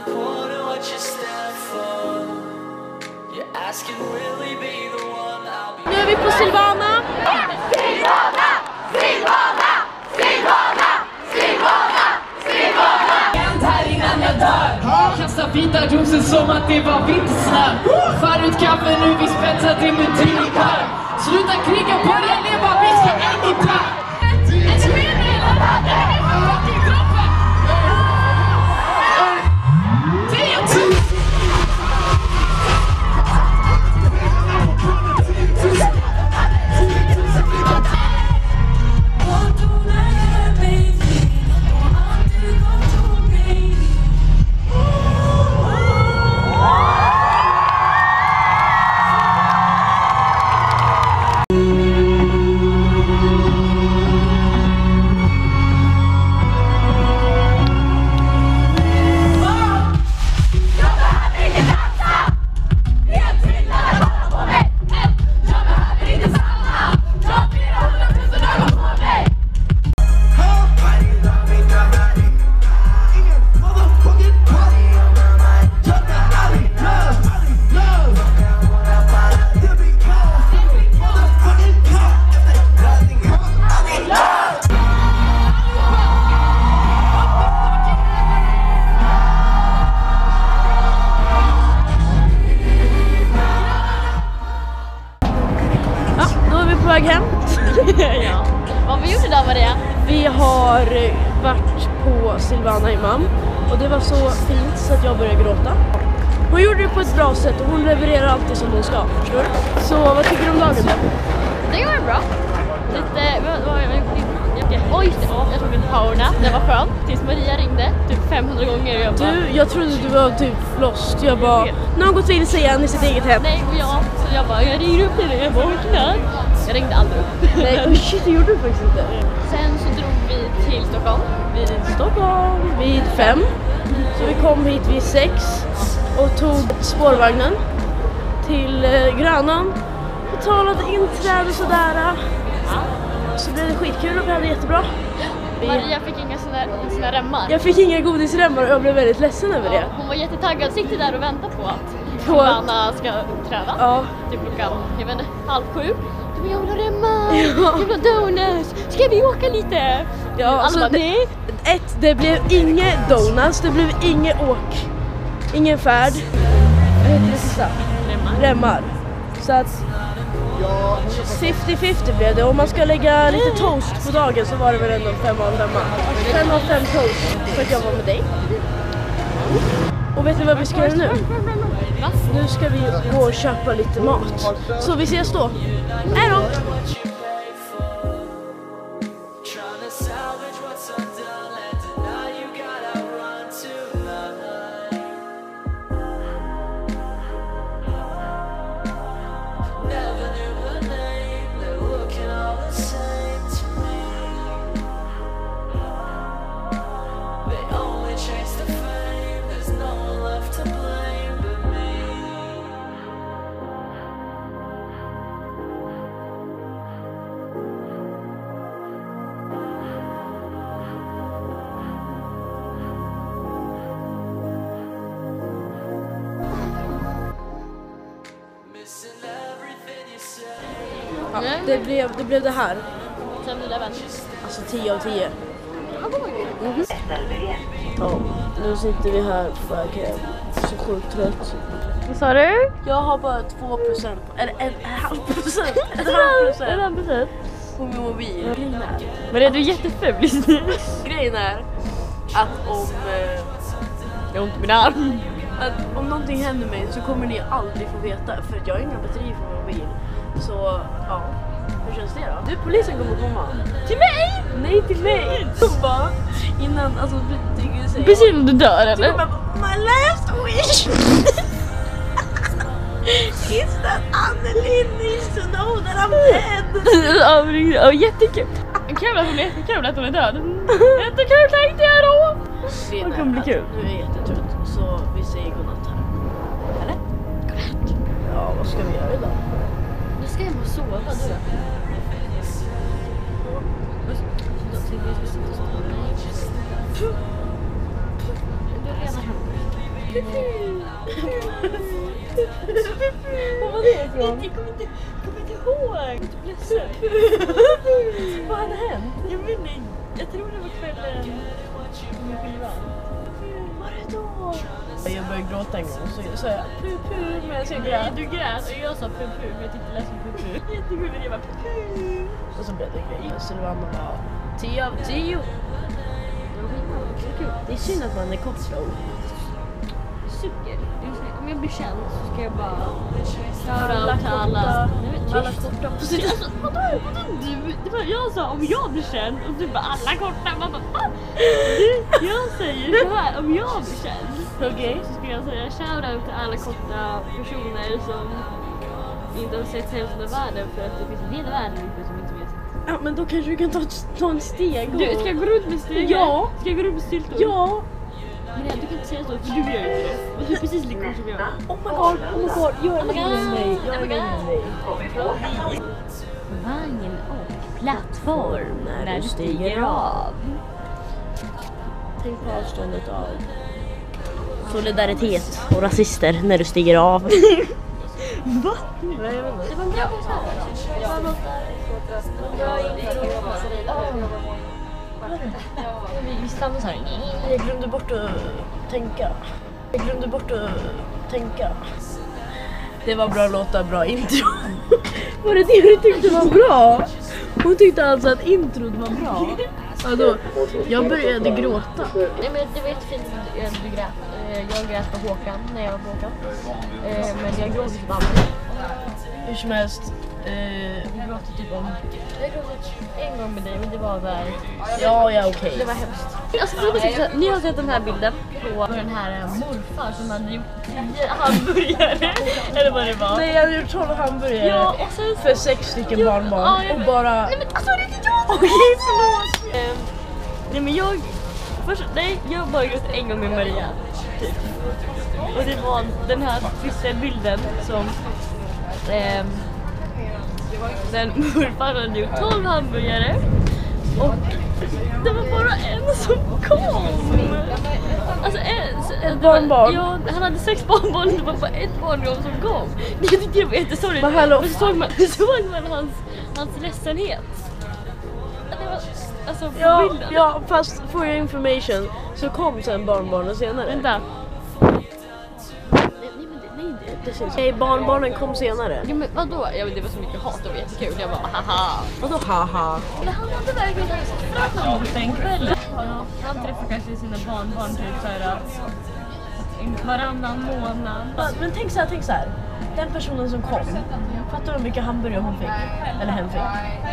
important what you stand for. You're asking really be the one I'll be. Nu är vi på Silvana. Silvana! Silvana! Silvana! Silvana! Silvana! Här innan jag dör. Kasta vita doser som att det var vintersnö. Förut kaffe, nu vi spetsar det med tillkar. Sluta kriga, börja leva, vi ska än i takt. En spel i hela världen. Fucking droppen. 10 000. Hem. Ja. Vad vi gjorde där var det? Vi har varit på Silvana Imam och det var så fint så att jag började gråta. Hon gjorde det på ett bra sätt och hon levererar alltid som hon ska, förstår du? Så vad tycker du om dagen då? Det var bra. Oj, jag tog en powernap, det var skönt. Tills Maria ringde typ 500 gånger och jag bara... Jag trodde du var typ lost. Jag bara, nu har hon gått in sig igen i sitt eget hem. Nej, och jag bara, jag ringer upp till dig, jag vaknar. Jag ringde aldrig upp. Nej, oh shit, det gjorde du faktiskt inte. Sen så drog vi till Stockholm. Vid 5. Så vi kom hit vid 6 och tog spårvagnen till Grönan. Betalade inträde och sådär. Så blev det skitkul och vi hade jättebra. Maria fick inga såna remmar. Jag fick inga godisremmar och jag blev väldigt ledsen över det. Hon var jättetaggad, sitter där och väntar på att Silvana ska uppträda. Ja. Typ klockan, jag vet inte, 6:30. Jag vill ha remmar, jag vill ha donuts. Ska vi åka lite? Ja, alla alltså bara, nej. Det blev inget donuts, det blev inget åk. Ingen färd. Vad heter det sista? Remmar. Så att 50-50 blev det. Om man ska lägga lite toast på dagen så var det väl ändå 5 av 5. 5 av 5 toast för att jag var med dig. Och vet ni vad vi ska göra nu? Nu ska vi gå och köpa lite mat. Så vi ses då. Hej då! Ja, det blev det här. 7-Eleven. Alltså 10 av 10. Ja, nu sitter vi här på väg hem. Så sjukt trött. Vad sa du? Jag har bara 2%, eller 1,5%. 1,5% på min mobil. Men är du jätteful just nu? Grejen är att jag har ont i min arm. Att om någonting händer mig så kommer ni aldrig få veta, för jag har inga batterier på min mobil. Så ja, hur känns det då? Du, polisen kommer komma. Till mig? Nej, till mig. Så bara, innan, alltså precis när du dör eller? Så bara, my last wish is that Annelin needs to know that I'm dead. Ja, jättekul. Kul att hon är död. Jättekul tänkte jag då. Det kommer bli kul. Nu är jag jättetrött, så vi säger godnatt här. Eller? Godnatt. Ja, vad ska vi göra idag? Nu ska jag hem och sova du. Vad var det ifrån? Jag kommer inte ihåg. Jag är inte ledsen. Vad hade hänt? Jag vet inte. Jag tror det var kvällen med skivan. Vad är det då? Jag började gråta en gång så sa jag pu-pu men så grät. Du grät och jag sa pu-pu för jag tyckte det lät som pu-pu. Jättegulligt, jag bara pu-pu. Och så blev det grejer. Silvana var 10 av 10. Det är synd att man är kortslåg. Suger. Om jag blir känd så ska jag bara köra till alla. Alla korta på sitt. Alltså, vadå du? Det var jag sa om jag blir känd och du bara alla korta. Man bara, jag säger så här om jag blir känd. Okej. Så ska jag säga shoutout till alla korta personer som inte har sett hälften av världen för att det finns en hel värld som inte vet. Ja, men då kanske du kan ta en steg. Du, ska jag gå runt med stegar? Ja. Ska jag gå runt med styltor? Ja. Men du kan inte säga så, för du gör ju det. Och du är precis lika cool som jag. Oh my god. Jag är längre än dig. Vagn och plattform när du stiger av. Tänk på avståndet av solidaritet och rasister när du stiger av. Va? Nej, jag vet inte. Det var en bra konsert. Vi stannade så här. Jag glömde bort att tänka. Det var bra låtar, bra intro. Var det du tyckte var bra? Hon tyckte alltså att introt var bra. Alltså, jag började gråta. Nej, men det var jättefint att du grät. Jag grät på Håkan när jag var på Håkan. Men jag gråt inte på andra. Hur som helst. Jag gråt typ om... Jag gråt en gång med dig och det var där... Ja, okej. Det var hemskt. Alltså, ni har sett den här bilden på den här morfar som hade gjort 10 hamburgare. Eller vad det var. Nej, jag hade gjort 12 hamburgare. Ja, och sen... För 6 stycken barnbarn. Ja, och bara... Nej, men alltså det är inte jag! Okej, förlåt. Nej, men jag... jag har bara gjort en gång med Maria. Typ. Och det var den här Twitter-bilden som... den morfar hade gjort 12 hamburgare. Och det var bara en som kom. Alltså ett barnbarn? Ja, han hade 6 barnbarn. Det var bara ett barnbarn som kom. Jag tyckte det var jättesorgligt. Men hallå. Och så såg man hans ledsenhet. Det var, alltså på bilden. Ja, fast for your information så kom sen barnbarnen senare. Vänta. Nej, barnbarnen kom senare. Ja, men vadå? Ja, men det var så mycket hat och jättekul. Jag bara haha. Vadå haha? Men han hade verkligen pratat den kvällen. Ja, han träffar kanske sina barnbarn typ såhär varannan månad. Men tänk så här. Den personen som kom, fattar du hur mycket hamburgare hon fick? Eller hen fick?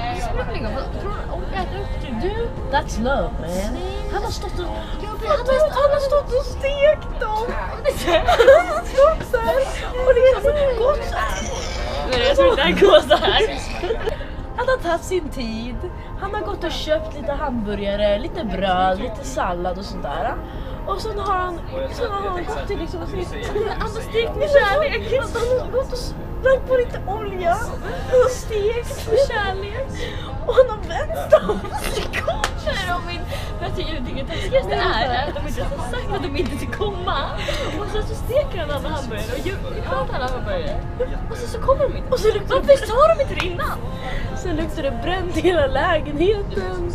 Du, that's love man. Han har stått och stekt dem. Han har stått så här. Och det är så gott så här. Men jag tror inte han går så här. Han har tagit sin tid. Han har gått och köpt lite hamburgare, lite bröd, lite sallad och sånt där. Och sen har han gått till liksom han har stekt med kärlek. Han har gått och lagt på lite olja och stekt med kärlek. Och han har vänt dem. Jag tycker det taskigaste är att de inte har sagt att de inte ska komma. Och sen så steker han alla hamburgare och gör alla hamburgare. Och så kommer de inte. Och så luktar varför sa de inte det innan? Sen luktar det bränt i hela lägenheten.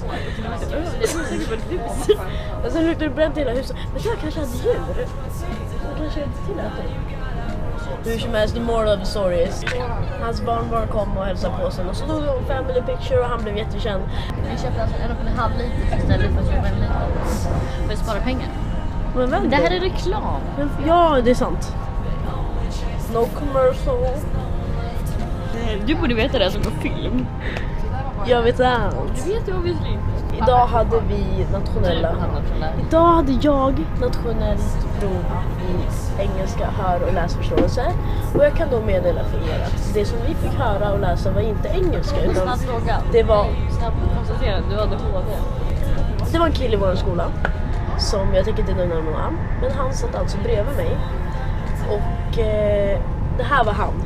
Och sen luktar det bränt i hela huset. Men jag kanske hade djur. Jag kanske inte tillät det. Hur som helst, the moral of the story is hans barnbarn kom och hälsade på sig och så tog de en family picture och han blev jättekänd. Vi köpte alltså 1,5 liter istället för att köpa 1 liter för att spara pengar. Men vänta. Det här är reklam. Ja, det är sant. No commercial. Du borde veta det som på film. Jag vet allt. Du vet ju obviously. Idag hade vi nationella. Idag hade jag nationellt prov i engelska hör- och läsförståelse. Och jag kan då meddela för er att det som vi fick höra och läsa var inte engelska utan det var... Konstatera, du hade HD. Det var en kille i vår skola som jag tänker inte nämna någon namn. Men han satt alltså bredvid mig. Och det här var han.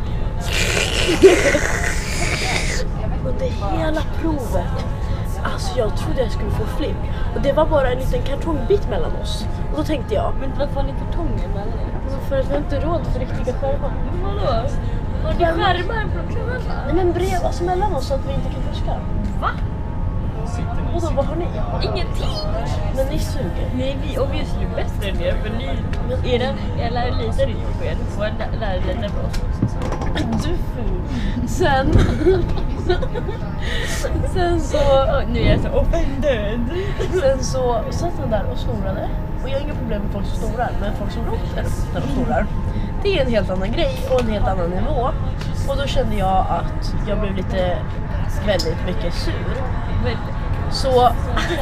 Under hela provet. Alltså jag trodde jag skulle få flipp. Och det var bara en liten kartongbit mellan oss. Och då tänkte jag, Men varför har ni kartongen med det? För att vi inte råd för riktiga skärmar. Vadå? Har ni skärmar på kvällarna? Nej men brev alltså mellan oss så att vi inte kan fuska. Va? Och då vad har ni? Ingenting! Men ni suger. Nej, vi obviously är bättre än er, för ni, era lärare litar inte på er. Våra lärare litar på oss. Du sen så Nu är jag så offended. sen så satt han där och snorade. Och jag har inga problem med folk som snorar, men folk som låter när de snorar, det är en helt annan grej och en helt annan nivå. Och då kände jag att jag blev väldigt mycket sur. Så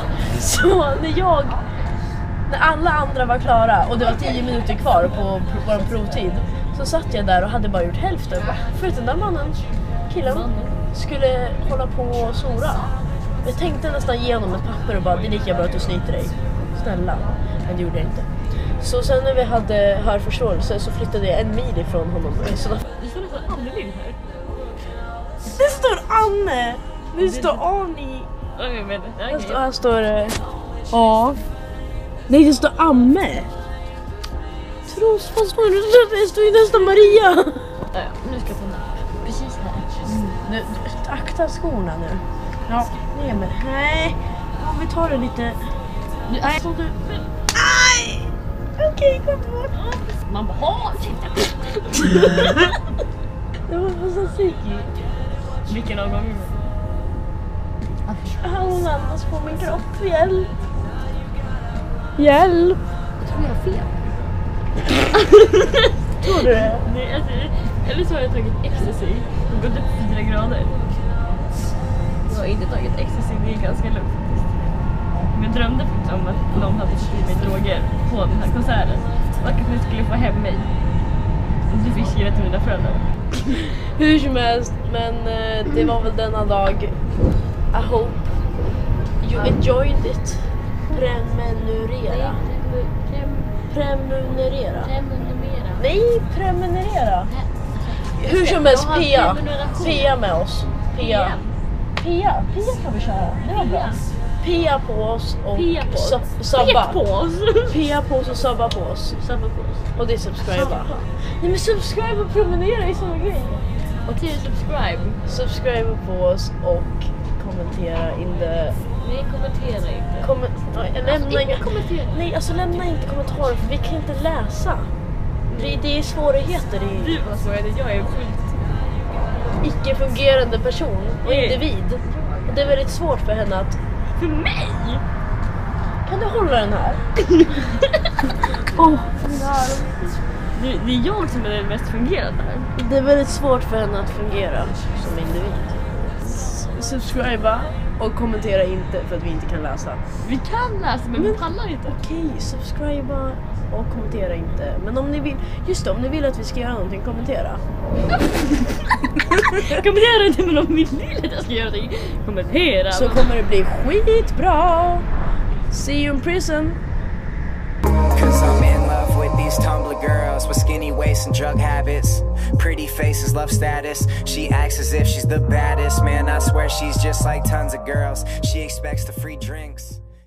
när alla andra var klara och det var 10 minuter kvar på vår provtid, så satt jag där och hade bara gjort hälften. För att den där killen skulle hålla på och snora. Jag tänkte nästan igenom ett papper och bara, det är lika bra att du snyter dig. Snälla. Men det gjorde jag inte. Så sen när vi hade hörförståelse så flyttade jag 1 mil ifrån honom. Det står nästan Annelind här. Det står Anne! Det står Ani. Här står det A. Nej, det står Amme. Tros, vad står det? Det står ju nästan Maria. Nu ska jag ta den här. Precis här. Akta skorna nu. Ja, nej men nej. Om vi tar det lite. Nej, så du. Aj! Okej, kom bort. Man bara, Det var så psykigt. vilken av gångerna? Han andas på min kropp. Hjälp. Hjälp. Tror jag har fel? Tror du det? Nej, alltså, eller så har jag tagit ecstasy och gått upp 4 grader. Jag har inte tagit ecstasy, det är ganska lugnt faktiskt. Men jag drömde faktiskt om att någon hade satt i mig droger på den här konserten. Och att ni skulle få hem mig. Du fick skriva till mina föräldrar. Hur som helst, men det var väl denna dag. I hope you enjoyed it. Prenumerera. Prenumerera. Nej, prenumerera. Hur som helst, Pia med oss. Pia kan vi köra. Det var bra. Pia på oss och sabba på oss. Pia på oss och sabba på oss. Och det är subscriba. Nej men subscribe och prenumerera är samma grej. Och till Subscribe på oss och kommentera in the... Nej, kommentera inte. Nej, alltså lämna inte kommentarer för vi kan inte läsa. Det är svårigheter i... Du var svårigheter, jag är fullt icke-fungerande person och individ. Och det är väldigt svårt för henne att... För mig? Kan du hålla den här? Det är jag som är den mest fungerande här. Det är väldigt svårt för henne att fungera som individ. Subscriba och kommentera inte för att vi inte kan läsa. Vi kan läsa men vi pallar inte. Okej, subscriba och kommentera inte. Men om ni vill, om ni vill att vi ska göra någonting, kommentera. Kommentera inte, men om ni vill att jag ska göra någonting, kommentera. Så kommer det bli skitbra. See you in prison. Cause I'm in love with these Tumblr girls with skinny waists and drug habits. Pretty faces, love status. She acts as if she's the baddest. Man, I swear she's just like tons of girls. She expects the free drinks.